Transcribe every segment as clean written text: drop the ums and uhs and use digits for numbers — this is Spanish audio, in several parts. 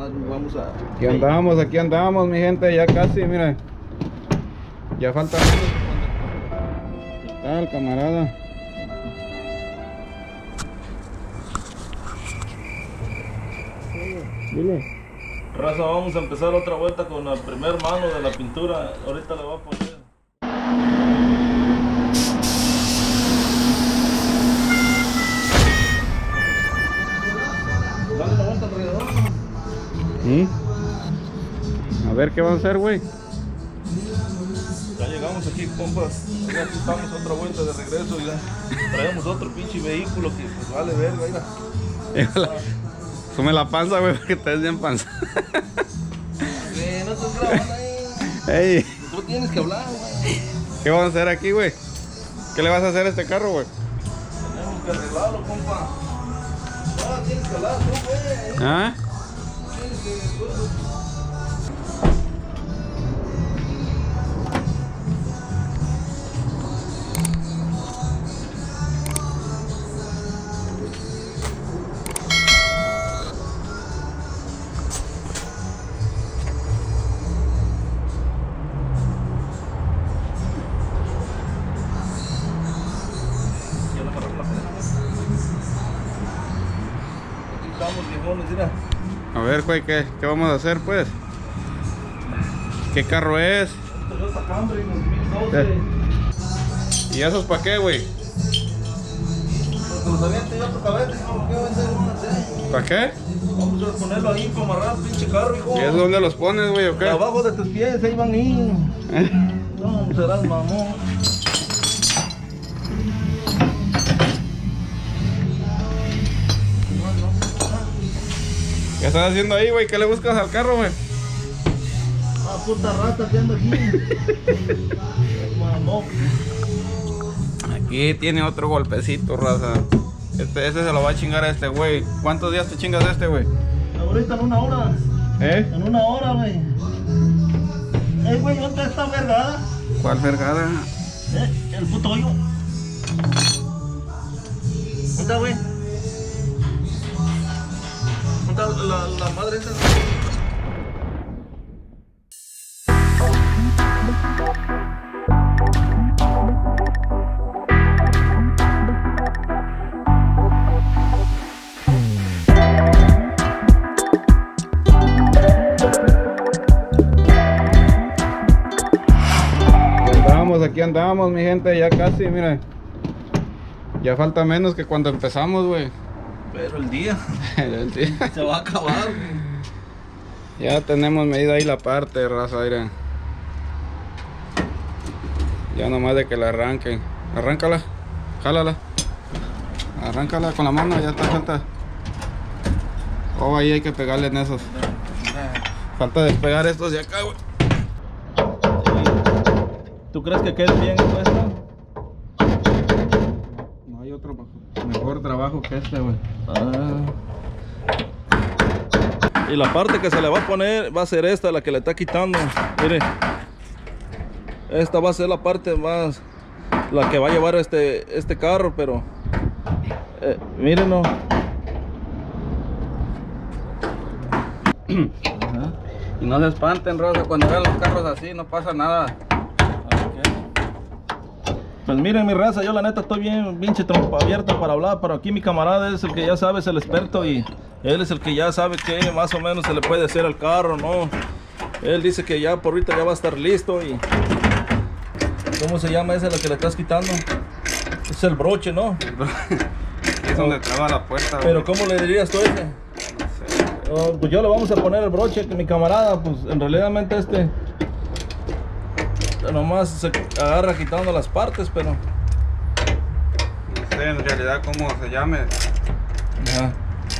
nomás vamos a... Aquí andamos, mi gente, ya casi, mira. Ya falta menos. ¿Qué tal, camarada? Dile. Raza, vamos a empezar otra vuelta con la primer mano de la pintura. Ahorita le voy a poner. Dale la vuelta alrededor. A ver qué van a hacer, güey. Ya llegamos aquí, compas. Ya aquí estamos otra vuelta de regreso. Ya traemos otro pinche vehículo que pues vale verga, mira. Sume la panza, güey, porque te ves bien panza. No estás grabando ahí. Ey, Tú tienes que hablar, güey. ¿qué vamos a hacer aquí, güey? ¿Qué le vas a hacer a este carro, güey? Tenemos que arreglarlo, compa. No, tienes que hablar tú, güey. ¿Ah? Tienes que... Mira. A ver, güey, ¿qué vamos a hacer, pues? ¿Qué carro es? Toyota Camry 2012. ¿Y esos para qué, güey? Porque los aviente yo a tu cabeza, hijo, ¿por qué voy a hacer una así? ¿Para qué? Vamos a ponerlo ahí para amarrar el pinche carro, hijo. ¿Y eso dónde los pones, güey, o qué? Abajo de tus pies, ahí van ahí. No, serás mamón. ¿Qué estás haciendo ahí, güey? ¿Qué le buscas al carro, güey? Ah, puta rata que ando aquí. Mamón. Aquí tiene otro golpecito, raza. Ese se lo va a chingar a este, güey. ¿Cuántos días te chingas a este, güey? Ahorita en una hora. ¿Eh? En una hora, güey. Güey, ¿dónde está vergada? ¿Cuál vergada? El puto hoyo. ¿Dónde está, güey? ¿Dónde está la madre esa? Aquí andamos, mi gente, ya casi, mira. Ya falta menos que cuando empezamos, güey. Pero el día se va a acabar, güey. Ya tenemos medida ahí la parte, raza, mira. Ya nomás de que la arranquen. Arráncala, jálala. Arráncala con la mano, ya está, falta. Oh, ahí hay que pegarle en esos. Falta despegar estos de acá, güey. ¿Tú crees que quede bien esto? No hay otro mejor trabajo que este, güey. Y la parte que se le va a poner va a ser esta, la que le está quitando. Mire, esta va a ser la parte más, la que va a llevar este carro, pero mírenlo. Y no se espanten, raza, cuando vean los carros así no pasa nada. Pues miren, mi raza, yo la neta estoy bien pinche trompa abierta para hablar, pero aquí mi camarada es el que ya sabe, es el experto, y él es el que ya sabe que más o menos se le puede hacer al carro, ¿no? Él dice que ya por ahorita ya va a estar listo. Y ¿cómo se llama esa la que le estás quitando? Es el broche, ¿no? Es donde traba la puerta, güey. Pero ¿cómo le dirías tú ese? Pues yo le vamos a poner el broche, que mi camarada, pues en realidad nomás se agarra quitando las partes, pero no sé en realidad cómo se llame. ajá.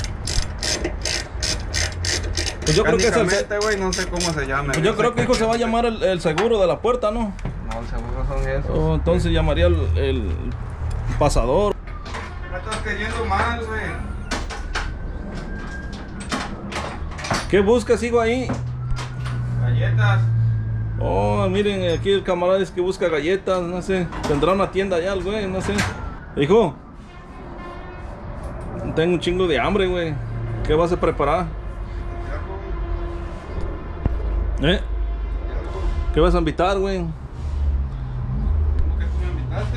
Pues yo creo que es el güey, no sé cómo se llame. pues yo creo que hijo se va a llamar el seguro de la puerta, ¿no? No, el seguro son esos. Entonces llamaría el pasador. Me estás cayendo mal, güey. ¿Qué buscas, hijo, ahí? Galletas. Oh, miren, aquí el camarada dice que busca galletas, no sé. Tendrá una tienda allá, el güey, no sé. Hijo, tengo un chingo de hambre, güey. ¿Qué vas a preparar? ¿Eh? ¿Qué vas a invitar, güey? ¿Cómo que tú me invitaste?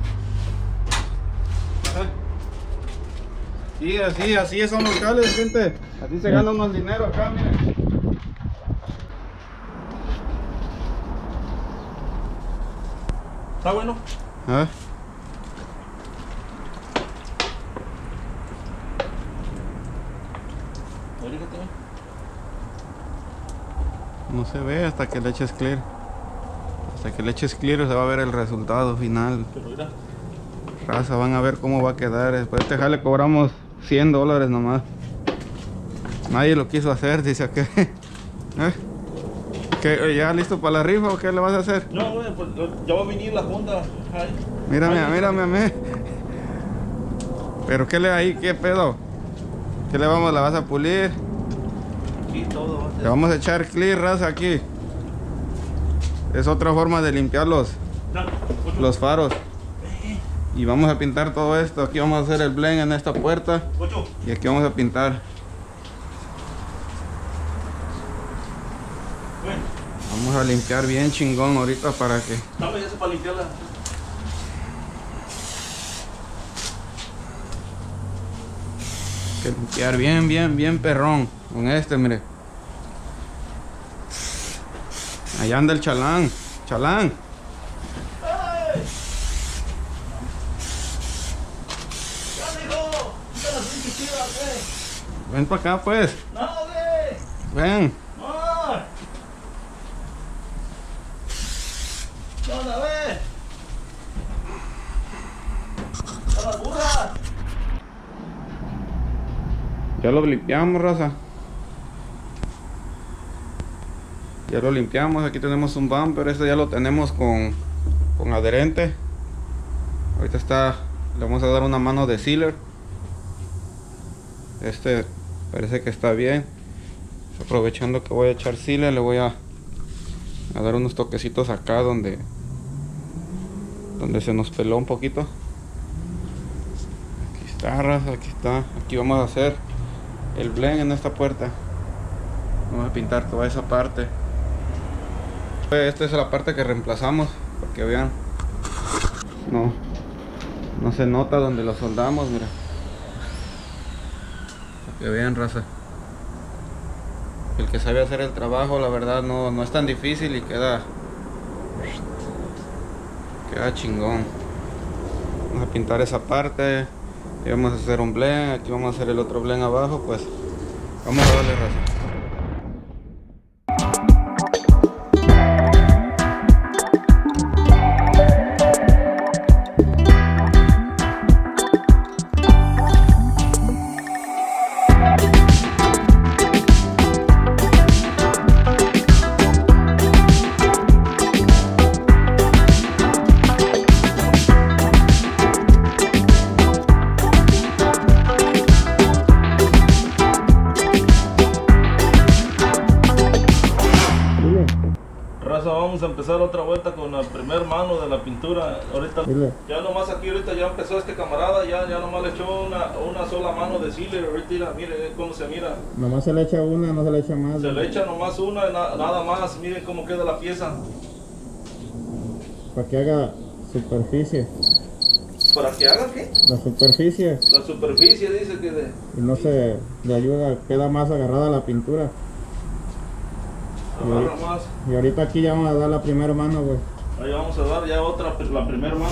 Sí, así son los jales, gente. Así se gana unos dinero acá, miren. ¿Está bueno? ¿Ah? No se ve hasta que le eches clear. Hasta que le eches clear se va a ver el resultado final. Pero mira. Raza, van a ver cómo va a quedar. Después de este jale cobramos $100 nomás. Nadie lo quiso hacer, dice aquel. ¿Qué, ¿Ya listo para la rifa o qué le vas a hacer? No, güey, pues ya va a venir la Honda. Ay. Mírame, Ay, mírame a mí. Pero qué le ahí, qué pedo. ¿Qué le vamos? ¿La vas a pulir? Aquí todo va a ser. Le vamos a echar clear, raza, aquí. Es otra forma de limpiar los faros. Y vamos a pintar todo esto. Aquí vamos a hacer el blend en esta puerta. Y aquí vamos a pintar. Vamos a limpiar bien chingón ahorita para que... Dame eso para limpiarla. Que limpiar bien perrón. Con este, mire. Allá anda el chalán. Chalán. Ven para acá, pues. No, güey. Ven. No. ¿Qué onda, güey? A las burras. Ya lo limpiamos, raza. Ya lo limpiamos. Aquí tenemos un bumper. Este ya lo tenemos con adherente. Ahorita está... Le vamos a dar una mano de sealer. Este parece que está bien. Aprovechando que voy a echar sealer, le voy a dar unos toquecitos acá donde se nos peló un poquito. Aquí está, raza, aquí está. Aquí vamos a hacer el blend en esta puerta. Vamos a pintar toda esa parte. Esta es la parte que reemplazamos, para que vean. No se nota donde lo soldamos, mira. Para que vean, raza. El que sabe hacer el trabajo, la verdad, no es tan difícil y queda chingón. Vamos a pintar esa parte. Y vamos a hacer un blend. Aquí vamos a hacer el otro blend abajo. Pues vamos a darle, raza. Vamos a empezar otra vuelta con la primer mano de la pintura. Ahorita ya nomás aquí ahorita ya empezó este camarada, ya nomás le echó una sola mano de sealer. Ahorita mire cómo se mira. Nomás se le echa una, no se le echa más. Se le echa nomás una, nada más. Miren cómo queda la pieza. Para que haga superficie. ¿Para que haga qué? La superficie. La superficie dice que de... Y no se le ayuda, queda más agarrada la pintura. Agarra más. Y ahorita aquí ya vamos a dar la primera mano, güey. Ahí vamos a dar ya otra, la primera mano.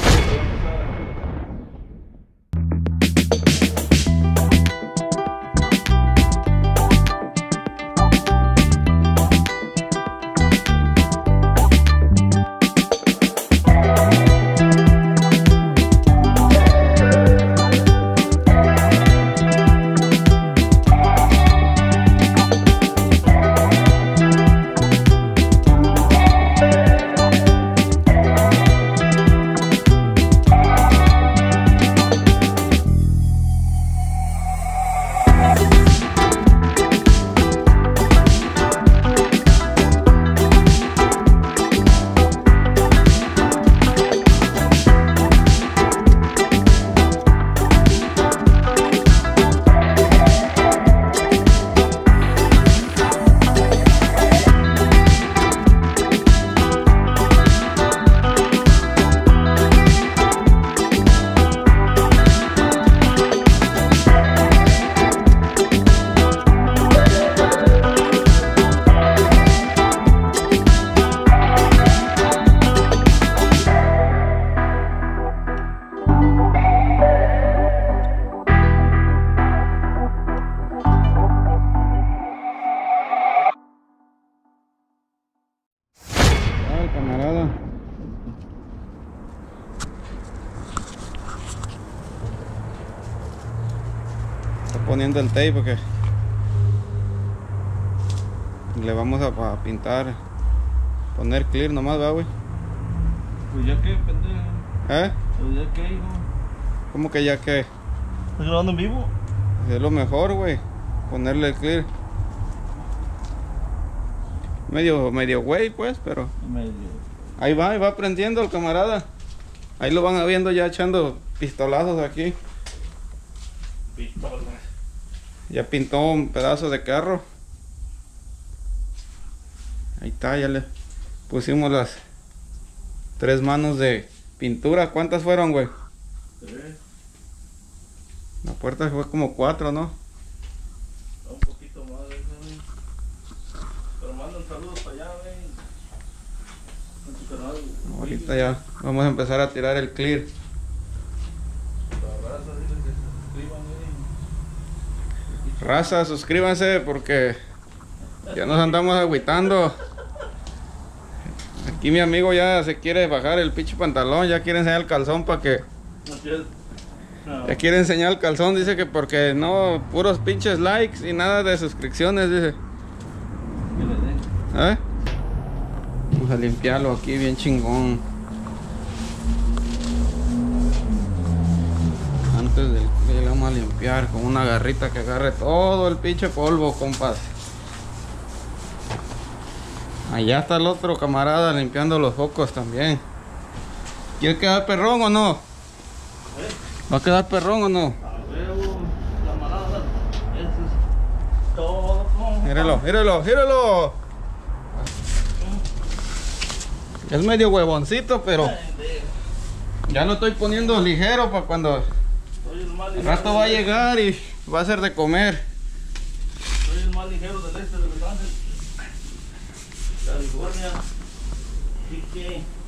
poniendo el tape porque le vamos a pintar, poner clear nomás, va, güey. Pues ya que, pendejo. ¿Eh? Pues ya que, hijo. ¿Cómo que ya que? ¿Estás grabando en vivo? Es lo mejor, güey. Ponerle clear. Medio güey, pues, pero Medio. ahí va aprendiendo el camarada. Ahí lo van viendo ya echando pistolazos aquí. Pistola. Ya pintó un pedazo de carro. Ahí está, ya le pusimos las 3 manos de pintura. ¿Cuántas fueron, güey? 3. La puerta fue como 4, ¿no? Un poquito más de eso, güey. Pero mandan saludos para allá, güey. En tu canal. Ahorita ya vamos a empezar a tirar el clear. La raza, dile que se suscriban, güey. Raza, suscríbanse porque ya nos andamos agüitando. Aquí mi amigo ya se quiere bajar el pinche pantalón, ya quiere enseñar el calzón para que... No. Ya quiere enseñar el calzón, dice que porque no, puros pinches likes y nada de suscripciones, dice. Que le den. ¿Eh? Vamos a limpiarlo aquí bien chingón. Antes del que le vamos a limpiar con una garrita que agarre todo el pinche polvo, compas. Allá está el otro camarada limpiando los focos también. ¿Quiere quedar perrón o no? ¿Va a quedar perrón o no? A huevo, camarada. Eso es todo. Míralo, míralo, míralo. Es medio huevoncito, pero ya lo estoy poniendo ligero para cuando Soy el más el ligero. rato va a llegar y va a ser de comer. Soy el más ligero del este de Los Ángeles, California. Así que